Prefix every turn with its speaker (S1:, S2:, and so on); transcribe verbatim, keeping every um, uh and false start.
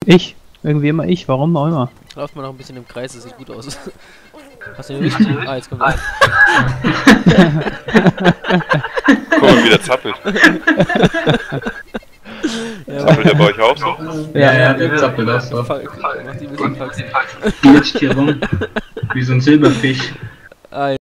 S1: Ich. Irgendwie immer ich. Warum auch immer.
S2: Lauft mal noch ein bisschen im Kreis, das sieht gut aus. Hast du den richtig? Ah, jetzt kommt er.
S3: Guck mal, wie der zappelt.
S2: Ja,
S3: Zappelt der bei euch auch so?
S4: Ja, ja, der zappelt auch so.
S2: Mach die ein bisschen Faxen.
S4: Glitscht hier rum. Wie so ein Silberfisch.
S2: Ah,